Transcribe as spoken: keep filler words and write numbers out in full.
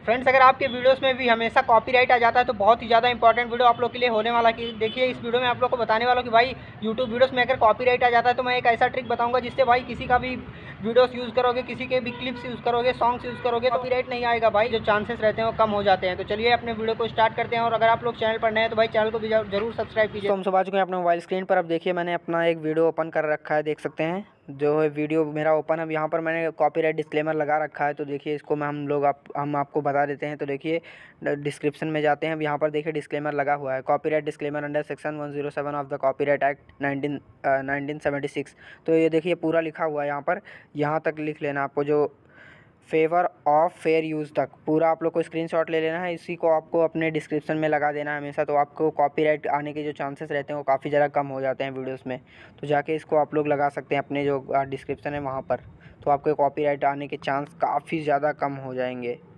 Friends अगर आपके videos में भी हमेशा कॉपीराइट आ जाता है तो बहुत ही ज़्यादा इंपॉर्टेंट वीडियो आप लोग के लिए होने वाला कि देखिए इस वीडियो में आप लोग को बताने वाला हूँ कि भाई यूट्यूब वीडियोस में अगर कॉपीराइट आ जाता है तो मैं एक ऐसा ट्रिक बताऊंगा जिससे भाई किसी का भी वीडियोस यूज़ करोगे, किसी के भी क्लिप्स यूज़ करोगे, सॉन्ग्स यूज़ करोगे तो कॉपीराइट नहीं आएगा भाई, जो चांसेस रहते हैं वो कम हो जाते हैं। तो चलिए अपने वीडियो को स्टार्ट करते हैं और अगर आप लोग चैनल पर नए हैं तो भाई चैनल को भी जरूर सब्सक्राइब कीजिए। तो हम सब आ चुके हैं अपने मोबाइल स्क्रीन पर। अब देखिए मैंने अपना एक वीडियो ओपन कर रखा है, देख सकते हैं जो है वीडियो मेरा ओपन। अब यहाँ पर मैंने कॉपीराइट डिस्क्लेमर लगा रखा है, तो देखिए इसको मैं हम लोग आप हम आपको बता देते हैं। तो देखिए डिस्क्रिप्शन में जाते हैं, अब यहाँ पर देखिए डिस्क्लेमर लगा हुआ है, copyright disclaimer under section one zero seven of the copyright act nineteen nineteen seventy six. तो ये देखिए पूरा लिखा हुआ है यहाँ पर, यहाँ तक लिख लेना आपको, जो फेवर ऑफ फेयर यूज़ तक पूरा आप लोग को स्क्रीनशॉट ले लेना है। इसी को आपको अपने डिस्क्रिप्शन में लगा देना है हमेशा, तो आपको कॉपीराइट आने के जो चांसेस रहते हैं वो काफ़ी ज़्यादा कम हो जाते हैं वीडियोस में। तो जाके इसको आप लोग लगा सकते हैं अपने जो डिस्क्रिप्शन है वहाँ पर, तो आपके कॉपीराइट आने के चांस काफ़ी ज़्यादा कम हो जाएंगे।